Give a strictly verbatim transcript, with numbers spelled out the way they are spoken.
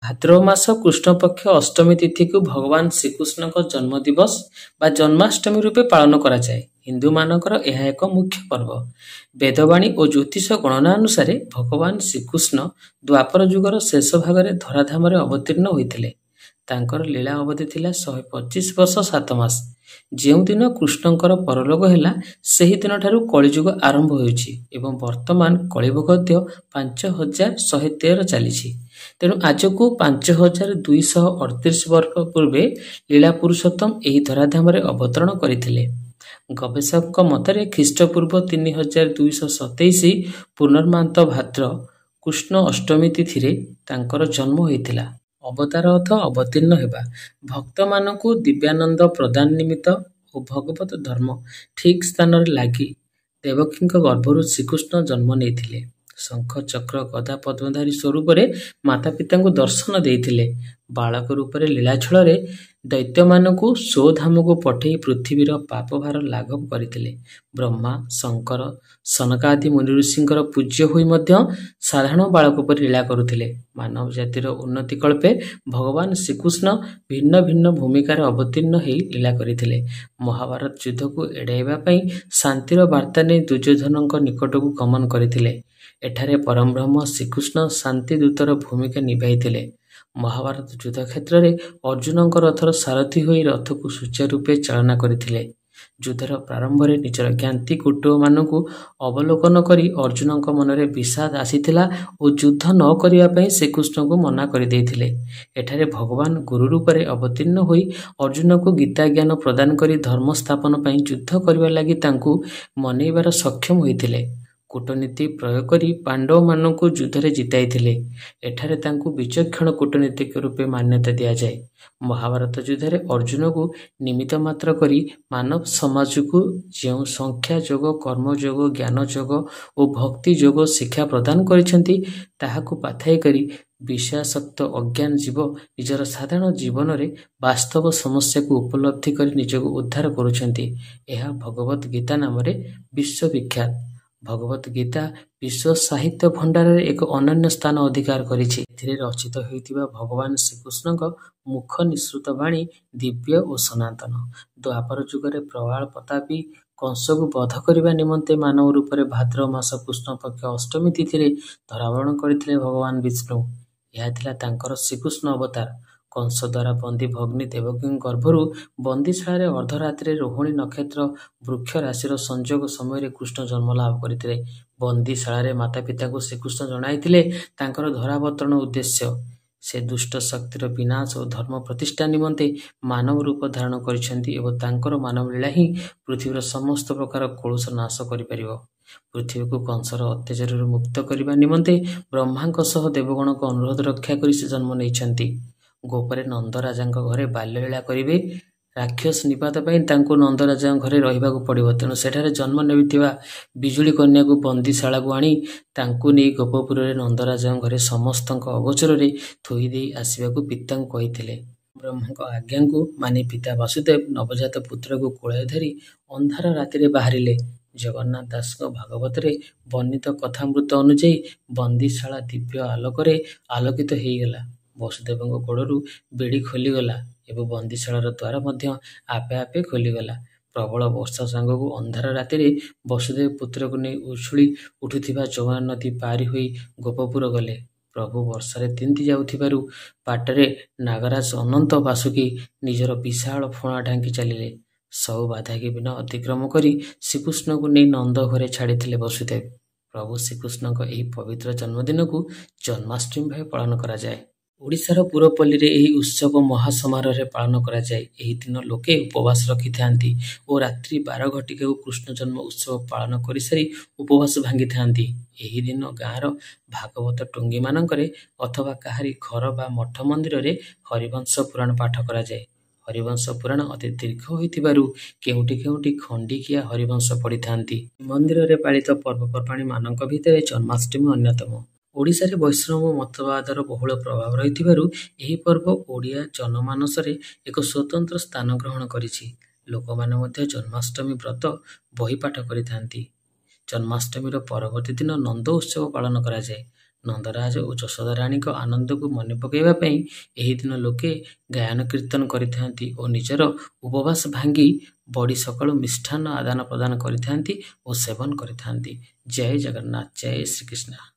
ଭାଦ୍ରବ ମାସ କୃଷ୍ଣପକ୍ଷ ଅଷ୍ଟମୀ ତିଥିକୁ ଭଗବାନ ଶ୍ରୀକୃଷ୍ଣଙ୍କ ଜନ୍ମଦିବସ ବା ଜନ୍ମାଷ୍ଟମୀ ରୂପେ ପାଳନ କରାଯାଏ। ହିନ୍ଦୁମାନଙ୍କର ଏହା ଏକ ମୁଖ୍ୟ ପର୍ବ। ବେଦବାଣୀ ଓ ଜ୍ୟୋତିଷ ଗଣନା ଅନୁସାରେ ଭଗବାନ ଶ୍ରୀକୃଷ୍ଣ ଦ୍ୱାପର ଯୁଗର ଶେଷ ଭାଗରେ ଧରାଧାମରେ ଅବତୀର୍ଣ୍ଣ ହୋଇଥିଲେ। ତାଙ୍କର ଲୀଳା ଅବଧି ଥିଲା ଶହେ ପଚିଶ ବର୍ଷ ସାତ ମାସ। ଯେଉଁଦିନ କୃଷ୍ଣଙ୍କର ପରଲୋକ ହେଲା ସେହି ଦିନଠାରୁ କଳିଯୁଗ ଆରମ୍ଭ ହେଉଛି ଏବଂ ବର୍ତ୍ତମାନ କଳିଭୋଗଦ୍ୟ ପାଞ୍ଚ ହଜାର ଶହେ ତେର ଚାଲିଛି। ତେଣୁ ଆଜକୁ ପାଞ୍ଚ ହଜାର ଦୁଇଶହ ଅଠତିରିଶ ବର୍ଷ ପୂର୍ବେ ଲୀଳା ପୁରୁଷୋତ୍ତମ ଏହି ଧରାଧାମରେ ଅବତରଣ କରିଥିଲେ। ଗବେଷକଙ୍କ ମତରେ ଖ୍ରୀଷ୍ଟପୂର୍ବ ତିନି ହଜାର ଦୁଇଶହ ସତେଇଶ ପୂର୍ଣ୍ଣମାନ୍ତ ଭାଦ୍ର କୃଷ୍ଣ ଅଷ୍ଟମୀ ତିଥିରେ ତାଙ୍କର ଜନ୍ମ ହୋଇଥିଲା। ଅବତାର ଅର୍ଥ ଅବତୀର୍ଣ୍ଣ ହେବା। ଭକ୍ତମାନଙ୍କୁ ଦିବ୍ୟାନନ୍ଦ ପ୍ରଦାନ ନିମିତ୍ତ ଓ ଭଗବତ ଧର୍ମ ଠିକ୍ ସ୍ଥାନରେ ଲାଗି ଦେବକୀଙ୍କ ଗର୍ଭରୁ ଶ୍ରୀକୃଷ୍ଣ ଜନ୍ମ ନେଇଥିଲେ। ଶଙ୍ଖ ଚକ୍ର ଗଦା ପଦ୍ମଧାରୀ ସ୍ୱରୂପରେ ମାତା ପିତାଙ୍କୁ ଦର୍ଶନ ଦେଇଥିଲେ। ବାଳକ ରୂପରେ ଲୀଳାଛଳରେ ଦୈତ୍ୟମାନଙ୍କୁ ସ୍ୱଧାମକୁ ପଠେଇ ପୃଥିବୀର ପାପଭାର ଲାଘବ କରିଥିଲେ। ବ୍ରହ୍ମା ଶଙ୍କର ସନକାଦି ମୁନିଋଷିଙ୍କର ପୂଜ୍ୟ ହୋଇ ମଧ୍ୟ ସାଧାରଣ ବାଳକ ପରି ଲୀଳା କରୁଥିଲେ। ମାନବ ଜାତିର ଉନ୍ନତି କଳ୍ପେ ଭଗବାନ ଶ୍ରୀକୃଷ୍ଣ ଭିନ୍ନ ଭିନ୍ନ ଭୂମିକାରେ ଅବତୀର୍ଣ୍ଣ ହୋଇ ଲୀଳା କରିଥିଲେ। ମହାଭାରତ ଯୁଦ୍ଧକୁ ଏଡ଼ାଇବା ପାଇଁ ଶାନ୍ତିର ବାର୍ତ୍ତା ନେଇ ଦୁର୍ଯ୍ୟୋଧନଙ୍କ ନିକଟକୁ ଗମନ କରିଥିଲେ। ଏଠାରେ ପରମବ୍ରହ୍ମ ଶ୍ରୀକୃଷ୍ଣ ଶାନ୍ତି ଦୂତର ଭୂମିକା ନିଭାଇଥିଲେ। ମହାଭାରତ ଯୁଦ୍ଧ କ୍ଷେତ୍ରରେ ଅର୍ଜୁନଙ୍କ ରଥର ସାରଥୀ ହୋଇ ରଥକୁ ସୁଚାରୁରୂପେ ଚାଳନା କରିଥିଲେ। ଯୁଦ୍ଧର ପ୍ରାରମ୍ଭରେ ନିଜର ଜ୍ଞାତି କୌରବମାନଙ୍କୁ ଅବଲୋକନ କରି ଅର୍ଜୁନଙ୍କ ମନରେ ବିଷାଦ ଆସିଥିଲା ଓ ଯୁଦ୍ଧ ନ କରିବା ପାଇଁ ଶ୍ରୀକୃଷ୍ଣଙ୍କୁ ମନା କରିଦେଇଥିଲେ। ଏଠାରେ ଭଗବାନ ଗୁରୁ ରୂପରେ ଅବତୀର୍ଣ୍ଣ ହୋଇ ଅର୍ଜୁନଙ୍କୁ ଗୀତା ଜ୍ଞାନ ପ୍ରଦାନ କରି ଧର୍ମ ସ୍ଥାପନ ପାଇଁ ଯୁଦ୍ଧ କରିବା ଲାଗି ତାଙ୍କୁ ମନେଇବାର ସକ୍ଷମ ହୋଇଥିଲେ। କୂଟନୀତି ପ୍ରୟୋଗ କରି ପାଣ୍ଡବମାନଙ୍କୁ ଯୁଦ୍ଧରେ ଜିତାଇଥିଲେ। ଏଠାରେ ତାଙ୍କୁ ବିଚକ୍ଷଣ କୂଟନୀତିକ ରୂପେ ମାନ୍ୟତା ଦିଆଯାଏ। ମହାଭାରତ ଯୁଦ୍ଧରେ ଅର୍ଜୁନକୁ ନିମିତ୍ତ ମାତ୍ର କରି ମାନବ ସମାଜକୁ ଯେଉଁ ସଂଖ୍ୟା ଯୋଗ କର୍ମଯୋଗ ଜ୍ଞାନ ଯୋଗ ଓ ଭକ୍ତି ଯୋଗ ଶିକ୍ଷା ପ୍ରଦାନ କରିଛନ୍ତି ତାହାକୁ ପାଥେୟ କରି ବିଷୟାସକ୍ତ ଅଜ୍ଞାନ ଜୀବ ନିଜର ସାଧାରଣ ଜୀବନରେ ବାସ୍ତବ ସମସ୍ୟାକୁ ଉପଲବ୍ଧି କରି ନିଜକୁ ଉଦ୍ଧାର କରୁଛନ୍ତି। ଏହା ଭଗବତ ଗୀତା ନାମରେ ବିଶ୍ୱବିଖ୍ୟାତ। ଭଗବତ ଗୀତା ବିଶ୍ୱ ସାହିତ୍ୟ ଭଣ୍ଡାରରେ ଏକ ଅନନ୍ୟ ସ୍ଥାନ ଅଧିକାର କରିଛି। ଏଥିରେ ରଚିତ ହୋଇଥିବା ଭଗବାନ ଶ୍ରୀକୃଷ୍ଣଙ୍କ ମୁଖ ନିଃସୃତ ବାଣୀ ଦିବ୍ୟ ଓ ସନାତନ। ଦ୍ୱାପର ଯୁଗରେ ପ୍ରବଳ ପ୍ରତାପୀ କଂସକୁ ବଧ କରିବା ନିମନ୍ତେ ମାନବ ରୂପରେ ଭାଦ୍ରବ ମାସ କୃଷ୍ଣପକ୍ଷ ଅଷ୍ଟମୀ ତିଥିରେ ଧରାବରଣ କରିଥିଲେ ଭଗବାନ ବିଷ୍ଣୁ। ଏହା ଥିଲା ତାଙ୍କର ଶ୍ରୀକୃଷ୍ଣ ଅବତାର। କଂସ ଦ୍ୱାରା ବନ୍ଦୀ ଭଗ୍ନୀ ଦେବକୀଙ୍କ ଗର୍ଭରୁ ବନ୍ଦୀଶାଳାରେ ଅର୍ଦ୍ଧରାତ୍ରିରେ ରୋହିଣୀ ନକ୍ଷତ୍ର ବୃକ୍ଷ ରାଶିର ସଂଯୋଗ ସମୟରେ କୃଷ୍ଣ ଜନ୍ମ ଲାଭ କରିଥିଲେ। ବନ୍ଦୀଶାଳାରେ ମାତା ପିତାଙ୍କୁ ଶ୍ରୀକୃଷ୍ଣ ଜଣାଇଥିଲେ ତାଙ୍କର ଧରାବତରଣ ଉଦ୍ଦେଶ୍ୟ। ସେ ଦୁଷ୍ଟ ଶକ୍ତିର ବିନାଶ ଓ ଧର୍ମ ପ୍ରତିଷ୍ଠା ନିମନ୍ତେ ମାନବ ରୂପ ଧାରଣ କରିଛନ୍ତି ଏବଂ ତାଙ୍କର ମାନବ ଲୀଳା ହିଁ ପୃଥିବୀର ସମସ୍ତ ପ୍ରକାର କଳୁଷ ନାଶ କରିପାରିବ। ପୃଥିବୀକୁ କଂସର ଅତ୍ୟାଚାରରୁ ମୁକ୍ତ କରିବା ନିମନ୍ତେ ବ୍ରହ୍ମାଙ୍କ ସହ ଦେବଗଣଙ୍କ ଅନୁରୋଧ ରକ୍ଷା କରି ସେ ଜନ୍ମ ନେଇଛନ୍ତି। ଗୋପରେ ନନ୍ଦରାଜାଙ୍କ ଘରେ ବାଲ୍ୟଲୀଳା କରିବେ। ରାକ୍ଷସ ନିପାତ ପାଇଁ ତାଙ୍କୁ ନନ୍ଦରାଜାଙ୍କ ଘରେ ରହିବାକୁ ପଡ଼ିବ। ତେଣୁ ସେଠାରେ ଜନ୍ମ ନେଇଥିବା ବିଜୁଳି କନ୍ୟାକୁ ବନ୍ଦୀଶାଳାକୁ ଆଣି ତାଙ୍କୁ ନେଇ ଗୋପପୁରରେ ନନ୍ଦରାଜାଙ୍କ ଘରେ ସମସ୍ତଙ୍କ ଅଗୋଚରରେ ଥୋଇ ଦେଇ ଆସିବାକୁ ପିତାଙ୍କୁ କହିଥିଲେ। ବ୍ରହ୍ମାଙ୍କ ଆଜ୍ଞାକୁ ମାନି ପିତା ବାସୁଦେବ ନବଜାତ ପୁତ୍ରକୁ କୋଳରେ ଧରି ଅନ୍ଧାର ରାତିରେ ବାହାରିଲେ। ଜଗନ୍ନାଥ ଦାସଙ୍କ ଭାଗବତରେ ବର୍ଣ୍ଣିତ କଥାମୃତ ଅନୁଯାୟୀ ବନ୍ଦୀଶାଳା ଦିବ୍ୟ ଆଲୋକରେ ଆଲୋକିତ ହୋଇଗଲା। ବସୁଦେବଙ୍କ ଗୋଡ଼ରୁ ବେଡ଼ି ଖୋଲିଗଲା ଏବଂ ବନ୍ଦୀଶାଳାର ଦ୍ୱାର ମଧ୍ୟ ଆପେ ଆପେ ଖୋଲିଗଲା। ପ୍ରବଳ ବର୍ଷା ସାଙ୍ଗକୁ ଅନ୍ଧାର ରାତିରେ ବସୁଦେବ ପୁତ୍ରକୁ ନେଇ ଉଛୁଳି ଉଠୁଥିବା ଯମୁନା ନଦୀ ପାରି ହୋଇ ଗୋପପୁର ଗଲେ। ପ୍ରଭୁ ବର୍ଷାରେ ତିନ୍ତି ଯାଉଥିବାରୁ ବାଟରେ ନାଗରାଜ ଅନନ୍ତ ବାସୁକି ନିଜର ବିଶାଳ ଫଣା ଢାଙ୍କି ଚାଲିଲେ। ସବୁ ବାଧାକି ବିନା ଅତିକ୍ରମ କରି ଶ୍ରୀକୃଷ୍ଣଙ୍କୁ ନେଇ ନନ୍ଦ ଘରେ ଛାଡ଼ିଥିଲେ ବସୁଦେବ। ପ୍ରଭୁ ଶ୍ରୀକୃଷ୍ଣଙ୍କ ଏହି ପବିତ୍ର ଜନ୍ମଦିନକୁ ଜନ୍ମାଷ୍ଟମୀ ଭାବେ ପାଳନ କରାଯାଏ। ଓଡ଼ିଶାର ପୁରପଲ୍ଲୀରେ ଏହି ଉତ୍ସବ ମହାସମାରୋହରେ ପାଳନ କରାଯାଏ। ଏହି ଦିନ ଲୋକେ ଉପବାସ ରଖିଥାନ୍ତି ଓ ରାତ୍ରି ବାର ଘଟିକାକୁ କୃଷ୍ଣ ଜନ୍ମ ଉତ୍ସବ ପାଳନ କରିସାରି ଉପବାସ ଭାଙ୍ଗିଥାନ୍ତି। ଏହି ଦିନ ଗାଁର ଭାଗବତ ଟୁଙ୍ଗୀମାନଙ୍କରେ ଅଥବା କାହାରି ଘର ବା ମଠ ମନ୍ଦିରରେ ହରିବଂଶ ପୁରାଣ ପାଠ କରାଯାଏ। ହରିବଂଶ ପୁରାଣ ଅତି ଦୀର୍ଘ ହୋଇଥିବାରୁ କେଉଁଠି କେଉଁଠି ଖଣ୍ଡିକିଆ ହରିବଂଶ ପଢ଼ିଥାନ୍ତି। ମନ୍ଦିରରେ ପାଳିତ ପର୍ବପର୍ବାଣୀ ମାନଙ୍କ ଭିତରେ ଜନ୍ମାଷ୍ଟମୀ ଅନ୍ୟତମ। ଓଡ଼ିଶାରେ ବୈଷ୍ଣବ ମତବାଦର ବହୁଳ ପ୍ରଭାବ ରହିଥିବାରୁ ଏହି ପର୍ବ ଓଡ଼ିଆ ଜନମାନସରେ ଏକ ସ୍ୱତନ୍ତ୍ର ସ୍ଥାନ ଗ୍ରହଣ କରିଛି। ଲୋକମାନେ ମଧ୍ୟ ଜନ୍ମାଷ୍ଟମୀ ବ୍ରତ ବହି ପାଠ କରିଥାନ୍ତି। ଜନ୍ମାଷ୍ଟମୀର ପରବର୍ତ୍ତୀ ଦିନ ନନ୍ଦ ଉତ୍ସବ ପାଳନ କରାଯାଏ। ନନ୍ଦରାଜ ଓ ଯଶୋଦା ରାଣୀଙ୍କ ଆନନ୍ଦକୁ ମନେ ପକାଇବା ପାଇଁ ଏହି ଦିନ ଲୋକେ ଗାୟନ କୀର୍ତ୍ତନ କରିଥାନ୍ତି ଓ ନିଜର ଉପବାସ ଭାଙ୍ଗି ବଡ଼ି ସକାଳୁ ମିଷ୍ଟାନ୍ନ ଆଦାନ ପ୍ରଦାନ କରିଥାନ୍ତି ଓ ସେବନ କରିଥାନ୍ତି। ଜୟ ଜଗନ୍ନାଥ, ଜୟ ଶ୍ରୀକୃଷ୍ଣ।